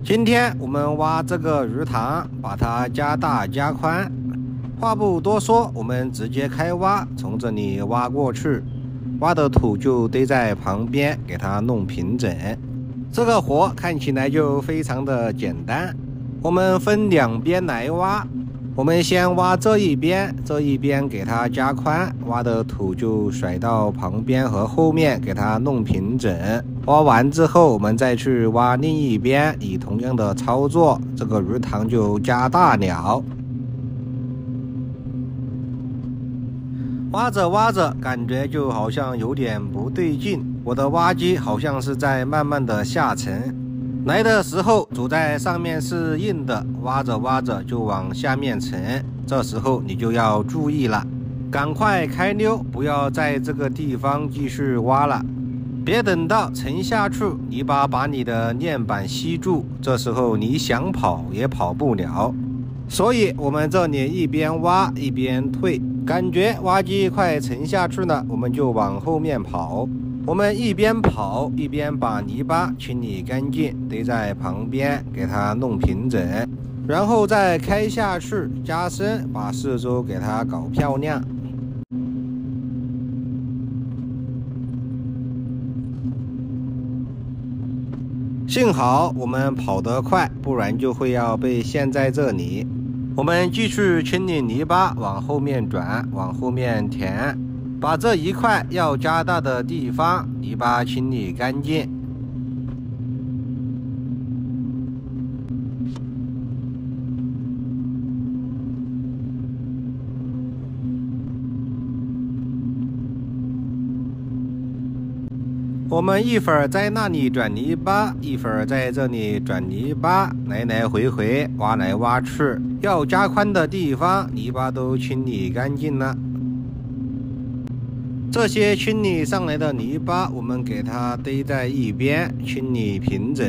今天我们挖这个鱼塘，把它加大加宽。话不多说，我们直接开挖，从这里挖过去，挖的土就堆在旁边，给它弄平整。这个活看起来就非常的简单。我们分两边来挖。 我们先挖这一边，这一边给它加宽，挖的土就甩到旁边和后面，给它弄平整。挖完之后，我们再去挖另一边，以同样的操作，这个鱼塘就加大了。挖着挖着，感觉就好像有点不对劲，我的挖机好像是在慢慢的下沉。 来的时候，煮在上面是硬的，挖着挖着就往下面沉。这时候你就要注意了，赶快开溜，不要在这个地方继续挖了。别等到沉下去，泥巴把你的链板吸住，这时候你想跑也跑不了。所以我们这里一边挖一边退，感觉挖机快沉下去了，我们就往后面跑。 我们一边跑一边把泥巴清理干净，堆在旁边，给它弄平整，然后再开下去加深，把四周给它搞漂亮。幸好我们跑得快，不然就会要被陷在这里。我们继续清理泥巴，往后面转，往后面填。 把这一块要加大的地方泥巴清理干净。我们一会儿在那里转泥巴，一会儿在这里转泥巴，来来回回挖来挖去。要加宽的地方泥巴都清理干净了。 这些清理上来的泥巴，我们给它堆在一边，清理平整。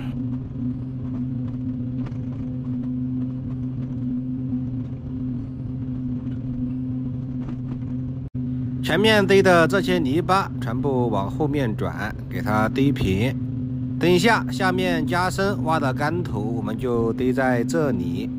前面堆的这些泥巴全部往后面转，给它堆平。等一下，下面加深挖的干土，我们就堆在这里。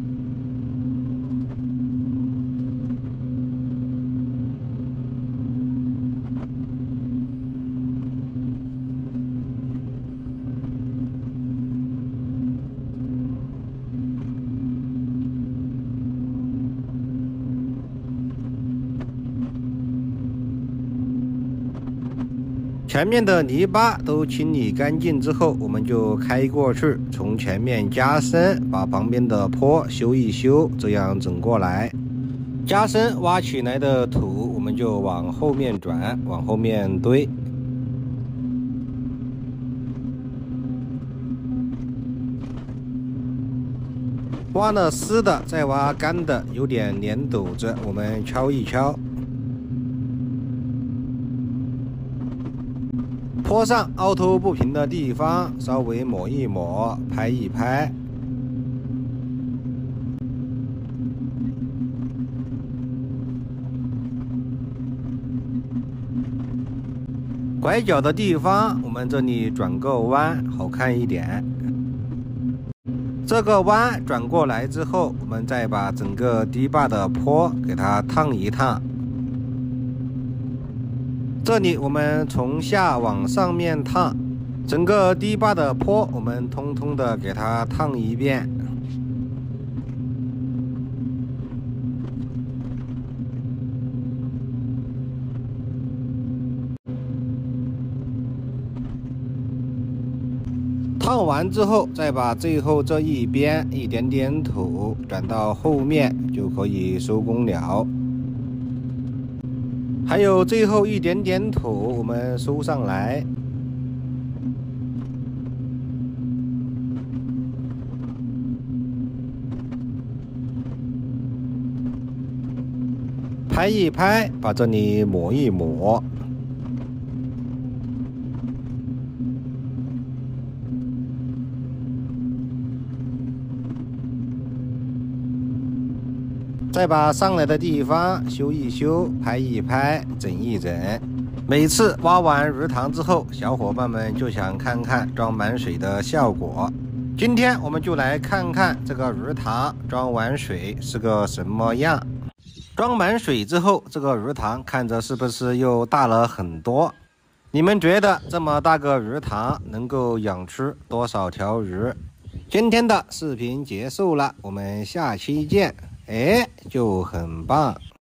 前面的泥巴都清理干净之后，我们就开过去，从前面加深，把旁边的坡修一修，这样整过来。加深挖起来的土，我们就往后面转，往后面堆。挖了湿的，再挖干的，有点粘斗子，我们敲一敲。 坡上凹凸不平的地方，稍微抹一抹，拍一拍。拐角的地方，我们这里转个弯，好看一点。这个弯转过来之后，我们再把整个堤坝的坡给它烫一烫。 这里我们从下往上面烫，整个堤坝的坡我们通通的给它烫一遍。烫完之后，再把最后这一边一点点土转到后面，就可以收工了。 还有最后一点点土，我们收上来。拍一拍，把这里抹一抹。再把上来的地方修一修，拍一拍，整一整。每次挖完鱼塘之后，小伙伴们就想看看装满水的效果。 今天我们就来看看这个鱼塘装完水是个什么样。装满水之后，这个鱼塘看着是不是又大了很多？你们觉得这么大个鱼塘能够养出多少条鱼？今天的视频结束了，我们下期见。就很棒。